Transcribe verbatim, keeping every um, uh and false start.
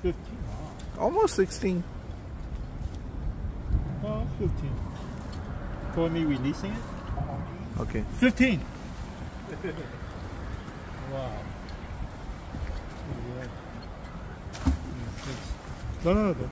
fifteen. Wow. Almost sixteen. Oh, fifteen. For me releasing it? Okay. fifteen! Wow. No, no, no.